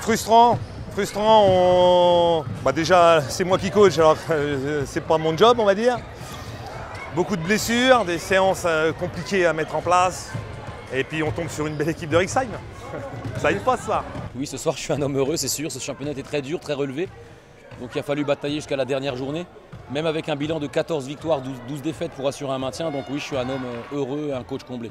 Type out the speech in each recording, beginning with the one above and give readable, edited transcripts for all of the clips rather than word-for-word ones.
Frustrant. Déjà, c'est moi qui coach, alors c'est pas mon job, on va dire. Beaucoup de blessures, des séances compliquées à mettre en place. Et puis on tombe sur une belle équipe de Rixheim. Ça aide pas ça. Oui, ce soir je suis un homme heureux, c'est sûr. Ce championnat était très dur, très relevé. Donc il a fallu batailler jusqu'à la dernière journée. Même avec un bilan de 14 victoires, 12 défaites pour assurer un maintien. Donc oui, je suis un homme heureux et un coach comblé.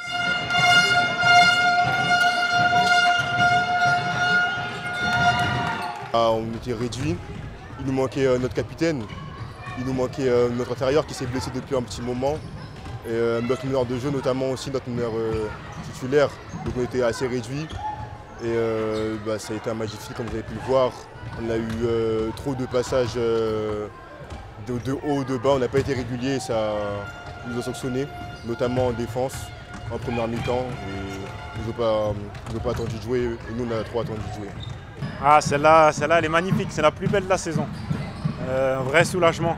On était réduits, il nous manquait notre capitaine, il nous manquait notre intérieur qui s'est blessé depuis un petit moment. Et notre meneur de jeu, notamment aussi notre meneur titulaire, donc on était assez réduits. Et ça a été un match difficile comme vous avez pu le voir. On a eu trop de passages de haut, de bas, on n'a pas été régulier et ça nous a sanctionné, notamment en défense, en première mi-temps. Ils n'ont pas attendu de jouer et nous on a trop attendu de jouer. Ah, celle-là, elle est magnifique, c'est la plus belle de la saison. Un vrai soulagement.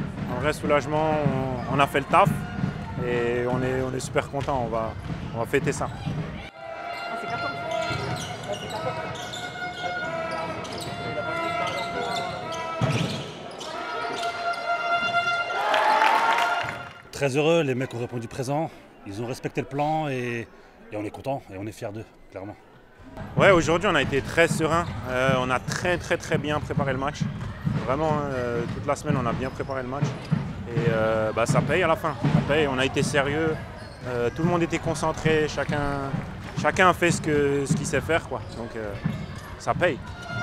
On a fait le taf et on est super content, on va fêter ça. Très heureux, les mecs ont répondu présent, ils ont respecté le plan et on est content et on est fiers d'eux, clairement. Ouais, aujourd'hui on a été très serein, on a très bien préparé le match. Vraiment, toute la semaine on a bien préparé le match et ça paye à la fin. Ça paye. On a été sérieux, tout le monde était concentré, chacun a fait ce qu'il sait faire, quoi. Donc ça paye.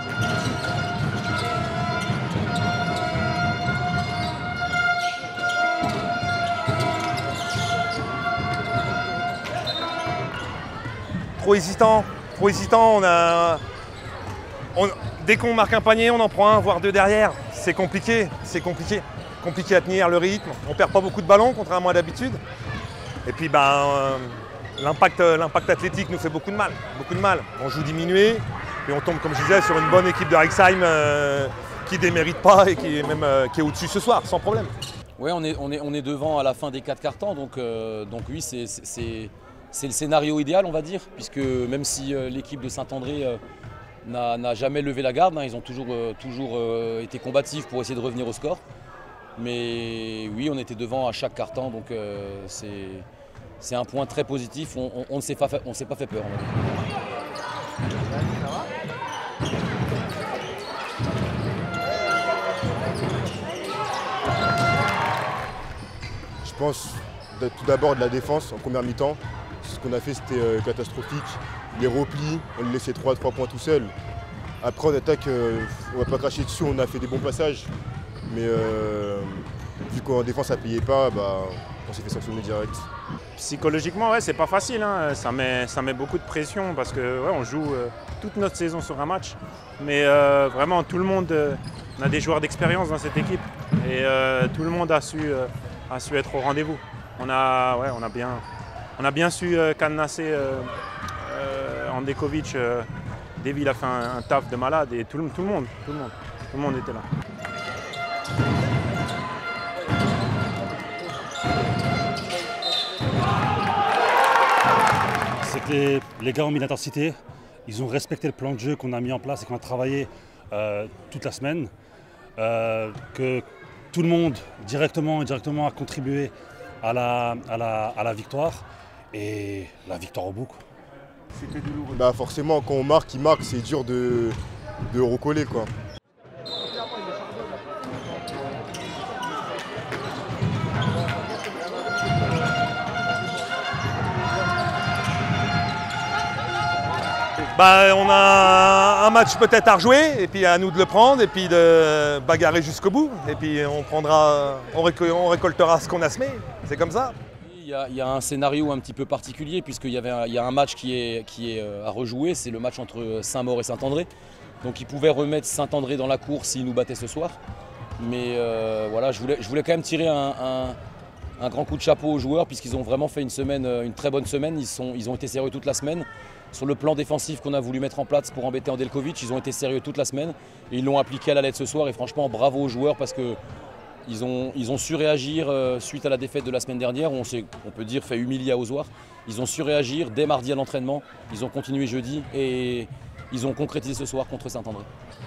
Trop hésitant. Dès qu'on marque un panier, on en prend un, voire deux derrière. C'est compliqué. Compliqué à tenir le rythme. On perd pas beaucoup de ballons, contrairement à d'habitude. Et puis l'impact athlétique nous fait beaucoup de mal. On joue diminué et on tombe, comme je disais, sur une bonne équipe de Rixheim qui ne démérite pas et qui est au-dessus ce soir, sans problème. Oui, on est devant à la fin des 4 quarts-temps, donc oui, c'est le scénario idéal, on va dire, puisque même si l'équipe de Saint-André n'a jamais levé la garde, ils ont toujours été combatifs pour essayer de revenir au score. Mais oui, on était devant à chaque quart-temps, donc c'est un point très positif. On ne s'est pas fait peur. Je pense tout d'abord de la défense en première mi-temps. Ce qu'on a fait, c'était catastrophique. Les replis, on les laissait 3 points tout seul. Après en attaque, on ne va pas cracher dessus, on a fait des bons passages. Mais vu qu'en défense ça ne payait pas, on s'est fait sanctionner direct. Psychologiquement, ouais, c'est pas facile, hein. Ça met beaucoup de pression parce que on joue toute notre saison sur un match. Mais vraiment, tout le monde, on a des joueurs d'expérience dans cette équipe et tout le monde a su être au rendez-vous. On a bien su cadenasser Andekovic. Davy a fait un taf de malade et tout le monde était là. C'est que les gars ont mis l'intensité, ils ont respecté le plan de jeu qu'on a mis en place et qu'on a travaillé toute la semaine. Que tout le monde directement a contribué à la victoire et la victoire au bout, quoi. C'était douloureux. Forcément, quand on marque, il marque, c'est dur de recoller, quoi. On a un match peut-être à rejouer, et puis à nous de le prendre, et puis de bagarrer jusqu'au bout. Et puis on récoltera ce qu'on a semé, c'est comme ça. Il y a un scénario un petit peu particulier, puisqu'il y a un match qui est à rejouer, c'est le match entre Saint-Maur et Saint-André. Donc ils pouvaient remettre Saint-André dans la course s'ils nous battaient ce soir. Mais voilà, je voulais quand même tirer un grand coup de chapeau aux joueurs, puisqu'ils ont vraiment fait une très bonne semaine. Ils ont été sérieux toute la semaine. Sur le plan défensif qu'on a voulu mettre en place pour embêter Andelkovic, ils ont été sérieux toute la semaine et ils l'ont appliqué à la lettre ce soir. Et franchement, bravo aux joueurs parce qu'ils ont su réagir suite à la défaite de la semaine dernière. On peut dire fait humilier à Ozoir. Ils ont su réagir dès mardi à l'entraînement. Ils ont continué jeudi et ils ont concrétisé ce soir contre Saint-André.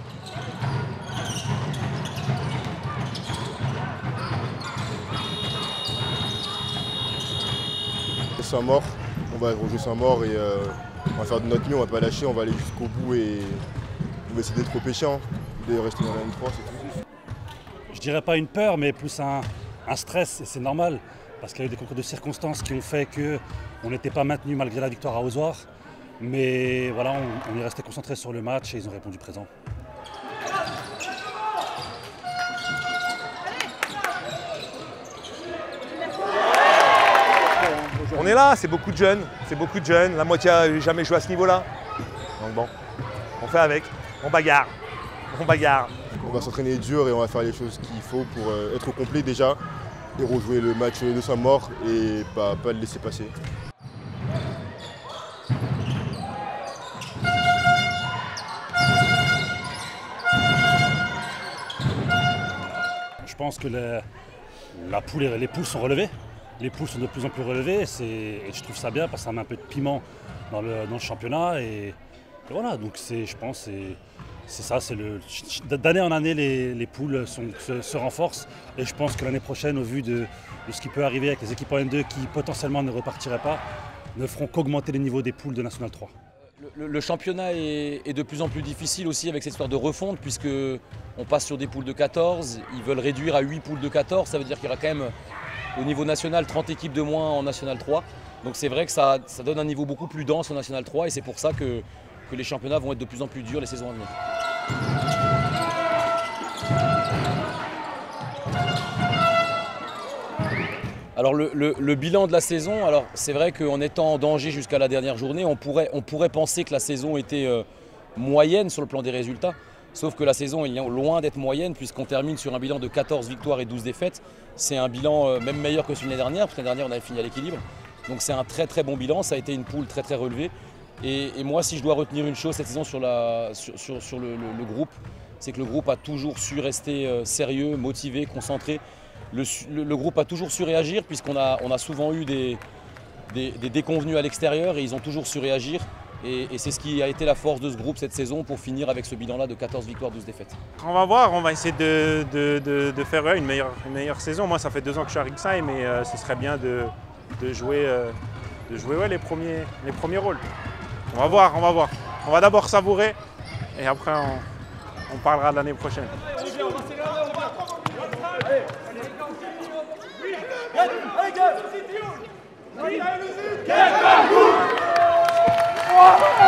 Saint-Maur, on va rejouer Saint-Maur et on va faire de notre mieux, on va pas lâcher, on va aller jusqu'au bout et on va essayer d'être pêchant, de rester dans la M3, c'est tout. Je dirais pas une peur, mais plus un stress, et c'est normal, parce qu'il y a eu des concours de circonstances qui ont fait qu'on n'était pas maintenu malgré la victoire à Ozoir. Mais voilà, on est resté concentré sur le match et ils ont répondu présent. On est là, c'est beaucoup de jeunes, la moitié n'a jamais joué à ce niveau-là. Donc bon, on fait avec, on bagarre. On va s'entraîner dur et on va faire les choses qu'il faut pour être au complet déjà et rejouer le match de Saint-Maur et pas le laisser passer. Je pense que les poules sont relevées. Les poules sont de plus en plus relevées et je trouve ça bien parce que ça met un peu de piment dans le championnat. Et voilà, donc je pense c'est ça. D'année en année, les poules se renforcent. Et je pense que l'année prochaine, au vu de ce qui peut arriver avec les équipes en N2 qui potentiellement ne repartiraient pas, ne feront qu'augmenter les niveaux des poules de National 3. Le championnat est de plus en plus difficile aussi avec cette histoire de refonte puisqu'on passe sur des poules de 14, ils veulent réduire à 8 poules de 14, ça veut dire qu'il y aura quand même au niveau national 30 équipes de moins en National 3. Donc c'est vrai que ça donne un niveau beaucoup plus dense en National 3 et c'est pour ça que les championnats vont être de plus en plus durs les saisons à venir. Alors le bilan de la saison, alors c'est vrai qu'en étant en danger jusqu'à la dernière journée, on pourrait penser que la saison était moyenne sur le plan des résultats. Sauf que la saison est loin d'être moyenne puisqu'on termine sur un bilan de 14 victoires et 12 défaites. C'est un bilan même meilleur que celui de l'année dernière, parce que l'année dernière on avait fini à l'équilibre. Donc c'est un très très bon bilan, ça a été une poule très très relevée. Et moi si je dois retenir une chose cette saison sur le groupe, c'est que le groupe a toujours su rester sérieux, motivé, concentré. Le groupe a toujours su réagir puisqu'on a souvent eu des déconvenus à l'extérieur et ils ont toujours su réagir. Et c'est ce qui a été la force de ce groupe cette saison pour finir avec ce bilan-là de 14 victoires, 12 défaites. On va voir, on va essayer de faire une meilleure saison. Moi, ça fait 2 ans que je suis à Rixheim et ce serait bien de jouer les premiers rôles. On va voir. On va d'abord savourer et après on parlera de l'année prochaine. Get